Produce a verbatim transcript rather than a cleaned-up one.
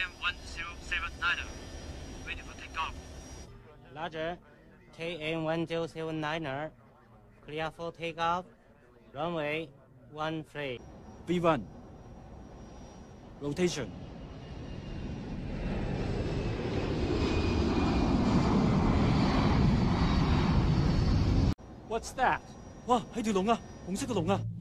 M one zero seven niner. Ready for takeoff. Roger. K M one zero seven niner. Clear for takeoff. Runway one three. V one. Rotation. What's that? 哇，係條龍啊，紅色嘅龍啊！